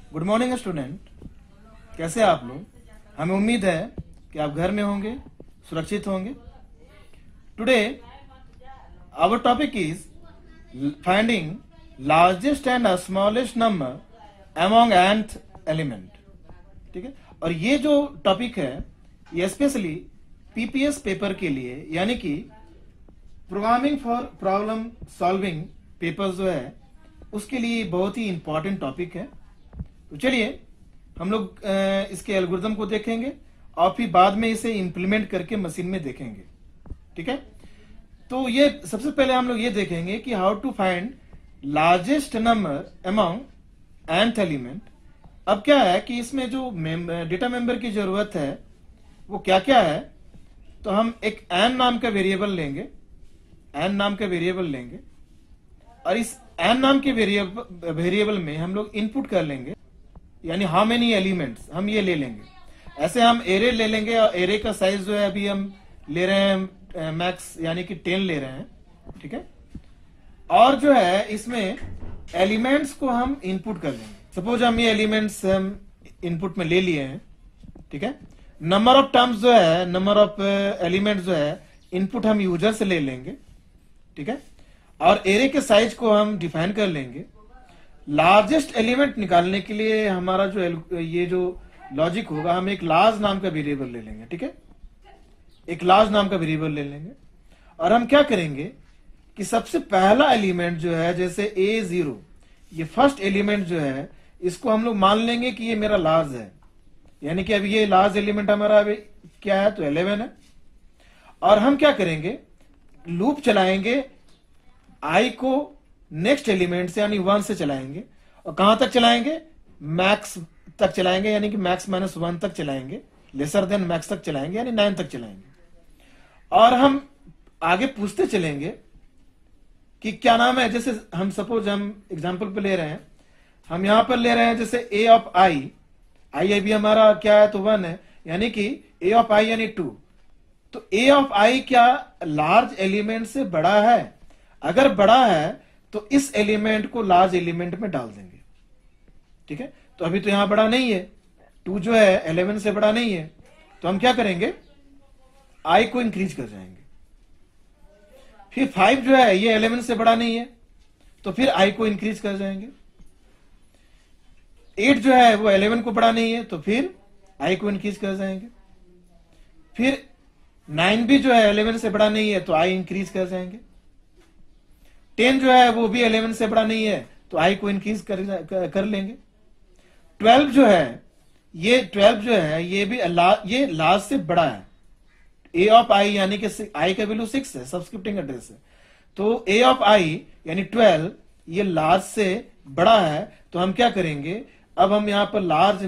Good morning student, कैसे हैं आप लोग। हमें उम्मीद है कि आप घर में होंगे, सुरक्षित होंगे। Today our topic is finding largest and smallest number among nth element. ठीक है, और ये जो टॉपिक है ये स्पेशली पीपीएस पेपर के लिए, यानी कि programming for problem solving paper जो है उसके लिए बहुत ही इंपॉर्टेंट टॉपिक है। तो चलिए हम लोग इसके एल्गोरिथम को देखेंगे और फिर बाद में इसे इंप्लीमेंट करके मशीन में देखेंगे। ठीक है, तो ये सबसे पहले हम लोग ये देखेंगे कि how to find largest number among nth element. अब क्या है कि इसमें जो डेटा मेंबर की जरूरत है वो क्या क्या है, तो हम एक n नाम का वेरिएबल लेंगे, n नाम का वेरिएबल लेंगे और इस n नाम के वेरिएबल में हम लोग इनपुट कर लेंगे, यानी हाउ मेनी एलिमेंट्स हम ये ले लेंगे। ऐसे हम एरे ले लेंगे और एरे का साइज जो है अभी हम ले रहे हैं मैक्स, यानी कि 10 ले रहे हैं। ठीक है, और जो है इसमें एलिमेंट्स को हम इनपुट कर लेंगे। सपोज हम ये एलिमेंट्स हम इनपुट में ले लिए हैं। ठीक है, नंबर ऑफ टर्म्स जो है, नंबर ऑफ एलिमेंट्स जो है इनपुट हम यूजर से ले लेंगे। ठीक है, और एरे के साइज को हम डिफाइन कर लेंगे। लार्जेस्ट एलिमेंट निकालने के लिए हमारा जो ये जो लॉजिक होगा, हम एक लार्ज नाम का वेरिएबल ले लेंगे। ठीक है, एक लार्ज नाम का वेरिएबल ले लेंगे और हम क्या करेंगे कि सबसे पहला एलिमेंट जो है, जैसे A0, ये फर्स्ट एलिमेंट जो है इसको हम लोग मान लेंगे कि ये मेरा लार्ज है, यानी कि अब ये लार्ज एलिमेंट हमारा अभी क्या है, तो 11 है। और हम क्या करेंगे, लूप चलाएंगे, आई को नेक्स्ट एलिमेंट से यानी 1 से चलाएंगे और कहां तक चलाएंगे, मैक्स तक चलाएंगे, यानी कि मैक्स माइनस 1 तक चलाएंगे, लेसर देन मैक्स तक चलाएंगे, यानी 9 तक चलाएंगे। और हम आगे पूछते चलेंगे कि क्या नाम है। जैसे हम सपोज हम एग्जांपल पे ले रहे हैं, हम यहां पर ले रहे हैं जैसे ए ऑफ आई अभी हमारा क्या है, तो 1 है, यानी कि ए ऑफ आई यानी 2। तो ए ऑफ आई क्या लार्ज एलिमेंट से बड़ा है? अगर बड़ा है तो इस एलिमेंट को लार्ज एलिमेंट में डाल देंगे। ठीक है, तो अभी तो यहां बड़ा नहीं है, 2 जो है 11 से बड़ा नहीं है, तो हम क्या करेंगे, आई को इंक्रीज कर जाएंगे। फिर 5 जो है ये 11 से बड़ा नहीं है, तो फिर आई को इंक्रीज कर जाएंगे। 8 जो है वो 11 को बड़ा नहीं है, तो फिर आई को इंक्रीज कर जाएंगे। फिर 9 भी जो है 11 से बड़ा नहीं है, तो आई इंक्रीज कर जाएंगे। 10 जो है वो भी 11 से बड़ा नहीं है, तो आई को इंक्रीज कर लेंगे। 12 जो है ये 12 जो है ये भी ये लार्ज से बड़ा है। ए ऑफ आई यानी कि आई का वैल्यू 6 है, सबस्क्रिप्टिंग एड्रेस है, तो ए ऑफ आई यानी 12 ये लार्ज से बड़ा है। तो हम क्या करेंगे, अब हम यहां पर लार्ज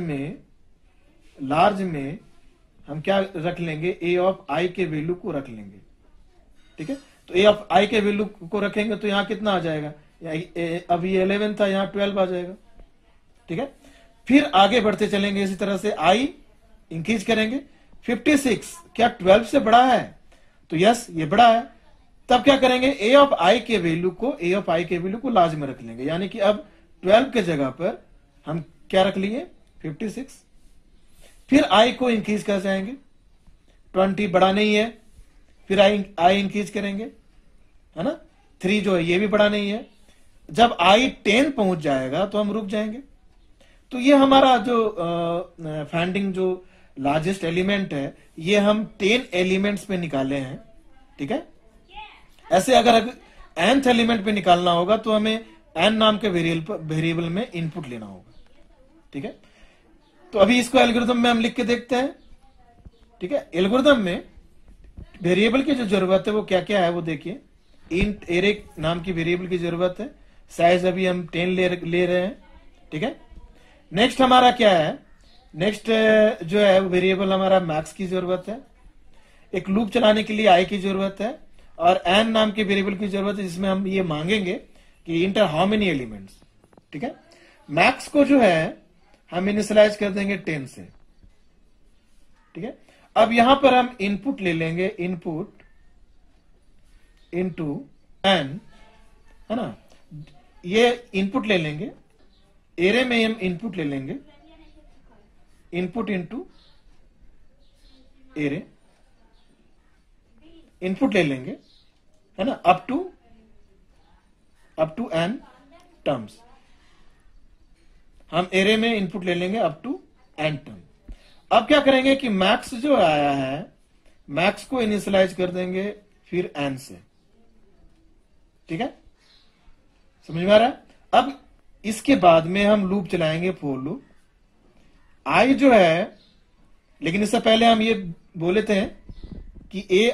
में हम क्या रख लेंगे, ए ऑफ आई के वैल्यू को रख लेंगे। ठीक है, तो ए ऑफ आई के वैल्यू को रखेंगे तो यहां कितना आ जाएगा, अब ये 11 था, यहां 12 आ जाएगा। ठीक है, फिर आगे बढ़ते चलेंगे इसी तरह से, आई इंक्रीज करेंगे। 56 क्या 12 से बड़ा है, तो यस ये बड़ा है। तब क्या करेंगे, ए ऑफ आई के वैल्यू को लार्ज में रख लेंगे, यानी कि अब 12 के जगह पर हम क्या रख लिए, 56। फिर आई को इंक्रीज कर जाएंगे, 20 बड़ा नहीं है, फिर आई इंक्रीज करेंगे, है ना। 3 जो है ये भी बड़ा नहीं है। जब आई 10 पहुंच जाएगा तो हम रुक जाएंगे। तो ये हमारा जो फाइंडिंग जो लार्जेस्ट एलिमेंट है ये हम 10 एलिमेंट्स पे निकाले हैं। ठीक है, ऐसे अगर nth एलिमेंट पे निकालना होगा तो हमें n नाम के वेरिएबल में इनपुट लेना होगा। ठीक है, तो अभी इसको एल्गोरिथम में हम लिख के देखते हैं। ठीक है, एल्गोरिथम में वेरिएबल की जो जरूरत है वो क्या क्या है वो देखिए। इंट एरे नाम की वेरिएबल की जरूरत है, साइज अभी हम 10 ले रहे हैं। ठीक है, नेक्स्ट हमारा क्या है, नेक्स्ट जो है वेरिएबल हमारा मैक्स की जरूरत है। एक लूप चलाने के लिए आई की जरूरत है और n नाम के वेरिएबल की जरूरत है, जिसमें हम ये मांगेंगे कि इंटर हाउ मेनी एलिमेंट्स। ठीक है, मैक्स को जो है हम इनिशियलाइज कर देंगे 10 से। ठीक है, अब यहां पर हम इनपुट ले लेंगे, इनपुट इनटू n, है ना, ये इनपुट ले लेंगे एरे में हम इनपुट ले लेंगे, इनपुट इनटू एरे, इनपुट ले लेंगे, है ना, अप टू एन टर्म्स। हम एरे में इनपुट ले लेंगे अप टू एन टर्म। अब क्या करेंगे कि मैक्स जो आया है, मैक्स को इनिशियलाइज कर देंगे फिर एन से। ठीक है, समझ में आ रहा है? अब इसके बाद में हम लूप चलाएंगे, फॉर लूप। आई जो है, लेकिन इससे पहले हम ये बोले थे कि ए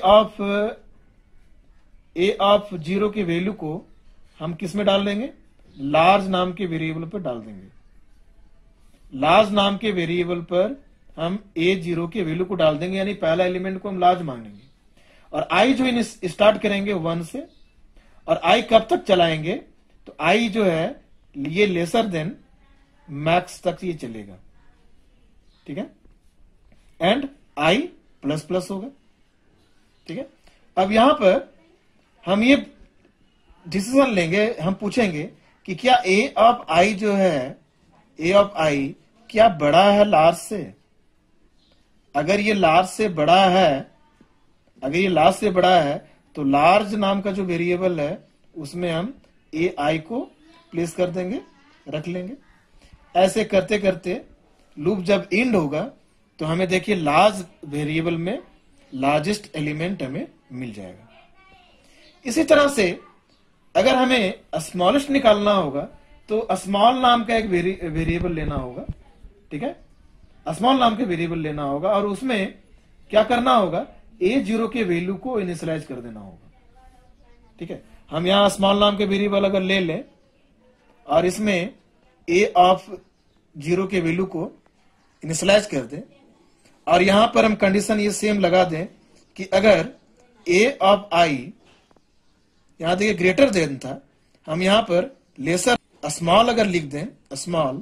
ऑफ 0 की वैल्यू को हम किस में डाल देंगे, लार्ज नाम के वेरिएबल पर डाल देंगे। लार्ज नाम के वेरिएबल पर हम A0 के वैल्यू को डाल देंगे, यानी पहला एलिमेंट को हम लार्ज मानेंगे। और आई जो स्टार्ट करेंगे 1 से, और आई कब तक चलाएंगे, तो आई जो है ये लेसर देन मैक्स तक ये चलेगा। ठीक है, एंड आई प्लस प्लस होगा। ठीक है, अब यहां पर हम ये डिसीजन लेंगे, हम पूछेंगे कि क्या ए ऑफ आई जो है, ए ऑफ आई क्या बड़ा है लार्ज से। अगर ये लार्ज से बड़ा है, अगर ये लार्ज से बड़ा है, तो लार्ज नाम का जो वेरिएबल है उसमें हम ए आई को प्लेस कर देंगे, रख लेंगे। ऐसे करते करते लूप जब एंड होगा तो हमें देखिए लार्ज वेरिएबल में लार्जेस्ट एलिमेंट हमें मिल जाएगा। इसी तरह से अगर हमें स्मॉलेस्ट निकालना होगा तो स्मॉल नाम का एक वेरिएबल लेना होगा। ठीक है, स्मॉल नाम के वेरिएबल लेना होगा और उसमें क्या करना होगा, A0 के वैल्यू को इनिशियलाइज कर देना होगा। ठीक है, हम यहां स्मॉल नाम के वेरिएबल अगर ले लें और इसमें A ऑफ 0 के वैल्यू को इनिशियलाइज कर दें, और यहां पर हम कंडीशन ये सेम लगा दें कि अगर A ऑफ I, यहां देखिए ग्रेटर देन था, हम यहां पर लेसर स्मॉल अगर लिख दें, स्मॉल।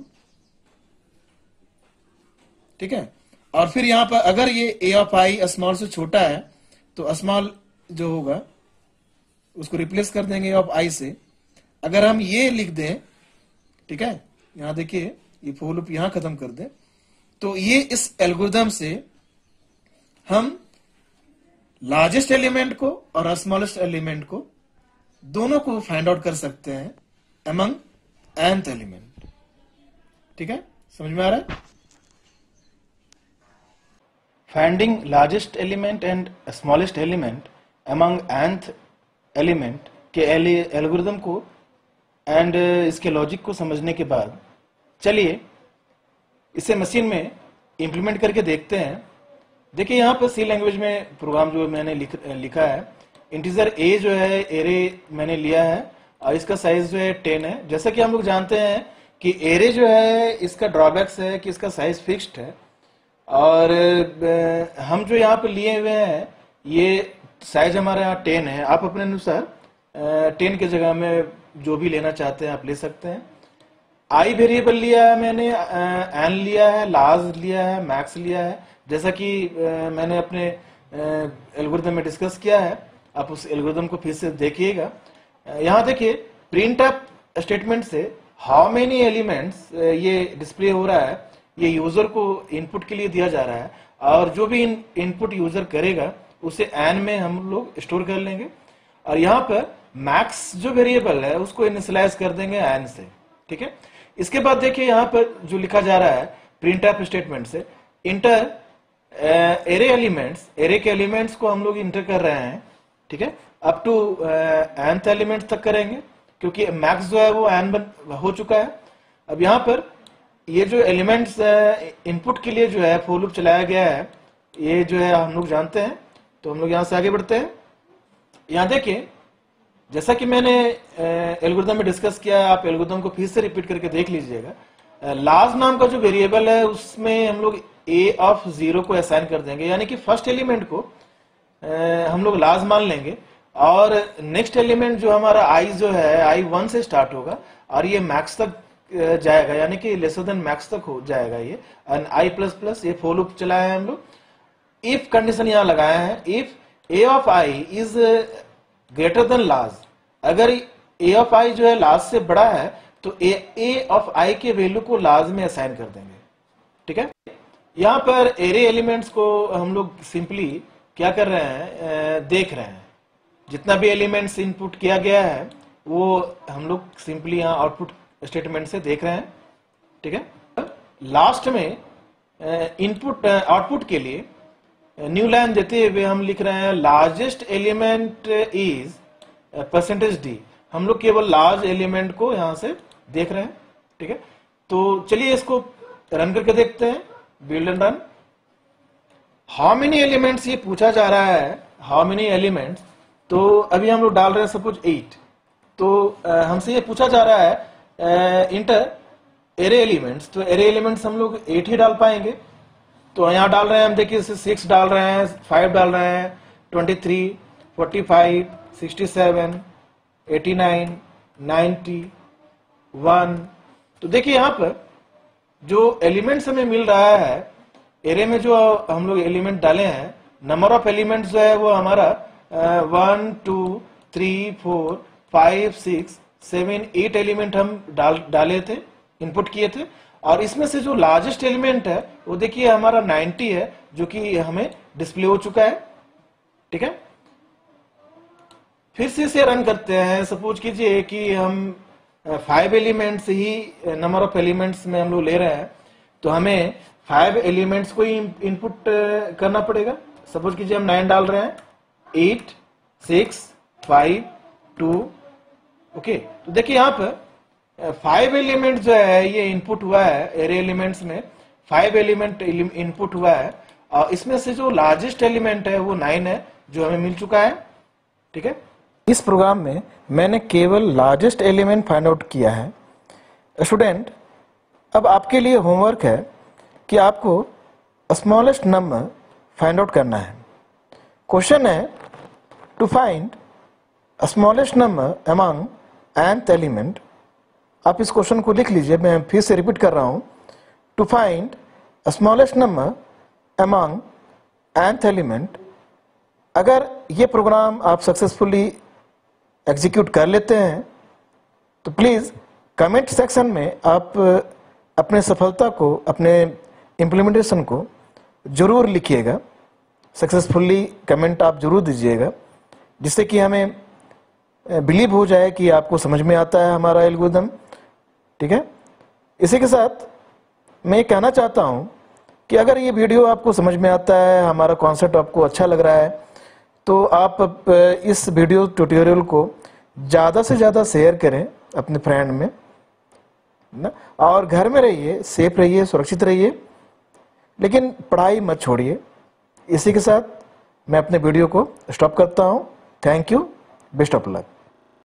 ठीक है, और फिर यहां पर अगर ये A ऑफ I स्मॉल से छोटा है तो स्मॉल जो होगा उसको रिप्लेस कर देंगे ऑफ I से। अगर हम ये लिख दें, ठीक है, यहां देखिए ये फॉर लूप यहां खत्म कर दें, तो ये इस एल्गोरिथम से हम लार्जेस्ट एलिमेंट को और स्मॉलेस्ट एलिमेंट को दोनों को फाइंड आउट कर सकते हैं अमंग nth एलिमेंट। ठीक है, समझ में आ रहा है? Finding largest element and smallest element among nth element के एल्गोरिथम को एंड इसके लॉजिक को समझने के बाद चलिए इसे मशीन में इंप्लीमेंट करके देखते हैं। देखिए यहां पर सी लैंग्वेज में प्रोग्राम जो मैंने लिखा है, इंटीजर a जो है एरे मैंने लिया है और इसका साइज जो है 10 है। जैसा कि हम लोग जानते हैं कि एरे जो है इसका ड्रॉबैक्स है कि इसका साइज फिक्स्ड है, और हम जो यहाँ पर लिए हुए हैं ये साइज हमारे यहाँ 10 है। आप अपने अनुसार 10 की जगह में जो भी लेना चाहते हैं आप ले सकते हैं। आई वेरिएबल लिया है मैंने, एन लिया है, लार्ज लिया है, मैक्स लिया है, जैसा कि मैंने अपने एल्गोरिथम में डिस्कस किया है। आप उस एल्गोरिथम को फिर से देखिएगा। यहाँ देखिए प्रिंट अप स्टेटमेंट से हाउ मेनी एलिमेंट्स ये डिस्प्ले हो रहा है, ये यूजर को इनपुट के लिए दिया जा रहा है, और जो भी इनपुट यूजर करेगा उसे एन में हम लोग स्टोर कर लेंगे, और यहाँ पर मैक्स जो वेरिएबल है उसको इनिशियलाइज कर देंगे एन से। ठीक है, इसके बाद देखिए यहाँ पर जो लिखा जा रहा है प्रिंट अप स्टेटमेंट से, इंटर एरे एलिमेंट्स, एरे के एलिमेंट्स को हम लोग इंटर कर रहे हैं। ठीक है, अप टू nth एलिमेंट तक करेंगे क्योंकि मैक्स जो है वो n हो चुका है। अब यहाँ पर ये जो एलिमेंट्स इनपुट के लिए जो है फॉर लूप चलाया गया है, ये जो है हम लोग जानते हैं, तो हम लोग यहाँ से आगे बढ़ते हैं। यहाँ देखिए जैसा कि मैंने एल्गोरिथम में डिस्कस किया, आप एल्गोरिथम को फिर से रिपीट करके देख लीजिएगा। लार्ज नाम का जो वेरिएबल है उसमें हम लोग a ऑफ 0 को असाइन कर देंगे, यानी कि फर्स्ट एलिमेंट को हम लोग लार्ज मान लेंगे, और नेक्स्ट एलिमेंट जो हमारा i जो है i 1 से स्टार्ट होगा और ये मैक्स तक जाएगा, यानी कि लेसर देन मैक्स तक हो जाएगा ये, एंड i प्लस प्लस ये फॉर लूप चलाया है हम लोग। इफ कंडीशन यहाँ लगाया है, if a of i is greater than large, अगर a ऑफ i जो है लार्ज से बड़ा है तो ए ऑफ आई के वैल्यू को लार्ज में असाइन कर देंगे। ठीक है, यहां पर एरे एलिमेंट्स को हम लोग सिंपली क्या कर रहे हैं, देख रहे हैं। जितना भी एलिमेंट्स इनपुट किया गया है वो हम लोग सिंपली यहां आउटपुट स्टेटमेंट से देख रहे हैं। ठीक है, लास्ट में इनपुट आउटपुट के लिए न्यू लाइन देते हुए हम लिख रहे हैं लार्जेस्ट एलिमेंट इज %d। हम लोग केवल लार्ज एलिमेंट को यहां से देख रहे हैं। ठीक है, तो चलिए इसको रन करके देखते हैं, build and run. How many elements ये पूछा जा रहा है, हाउ मेनी एलिमेंट्स, तो अभी हम लोग डाल रहे हैं सपोज 8। तो हमसे ये पूछा जा रहा है इंटर एरे एलिमेंट्स, तो एरे एलिमेंट्स हम लोग 8 ही डाल पाएंगे। तो यहाँ डाल रहे हैं हम, देखिए 6 डाल रहे हैं, 5 डाल रहे हैं, 23, 45, 67, 89, 90, 1। तो देखिए यहाँ पर जो एलिमेंट्स हमें मिल रहा है एरे में, जो हम लोग एलिमेंट डाले हैं, नंबर ऑफ एलिमेंट्स जो है वो हमारा 1 2 3 4 5 6 7 8 एलिमेंट हम डाले थे, इनपुट किए थे। और इसमें से जो लार्जेस्ट एलिमेंट है वो देखिए हमारा 90 है, जो कि हमें डिस्प्ले हो चुका है। ठीक है, फिर से इसे रन करते हैं। सपोज कीजिए कि हम 5 एलिमेंट्स ही नंबर ऑफ एलिमेंट्स में हम लोग ले रहे हैं, तो हमें 5 एलिमेंट्स को ही इनपुट करना पड़ेगा। सपोज कीजिए हम 9 डाल रहे हैं, 8 6 5 2। ओके, तो देखिए यहाँ पर 5 एलिमेंट जो है ये इनपुट हुआ है, एरे एलिमेंट्स में 5 एलिमेंट इनपुट हुआ है, और इसमें से जो लार्जेस्ट एलिमेंट है वो 9 है, जो हमें मिल चुका है। ठीक है, इस प्रोग्राम में मैंने केवल लार्जेस्ट एलिमेंट फाइंड आउट किया है। स्टूडेंट, अब आपके लिए होमवर्क है कि आपको स्मॉलेस्ट नंबर फाइंड आउट करना है। क्वेश्चन है to find smallest number among nth element. आप इस क्वेश्चन को लिख लीजिए, मैं फिर से रिपीट कर रहा हूं। To find smallest number among nth element. अगर ये प्रोग्राम आप सक्सेसफुली एग्जीक्यूट कर लेते हैं तो प्लीज कमेंट सेक्शन में आप अपने सफलता को, अपने इम्प्लीमेंटेशन को जरूर लिखिएगा। सक्सेसफुली कमेंट आप जरूर दीजिएगा, जिससे कि हमें बिलीव हो जाए कि आपको समझ में आता है हमारा एल्गोरिथम। ठीक है, इसी के साथ मैं ये कहना चाहता हूँ कि अगर ये वीडियो आपको समझ में आता है, हमारा कॉन्सेप्ट आपको अच्छा लग रहा है, तो आप इस वीडियो ट्यूटोरियल को ज़्यादा से ज़्यादा शेयर करें अपने फ्रेंड में ना, और घर में रहिए, सेफ रहिए, सुरक्षित रहिए, लेकिन पढ़ाई मत छोड़िए। इसी के साथ मैं अपने वीडियो को स्टॉप करता हूँ। Thank you, best of luck.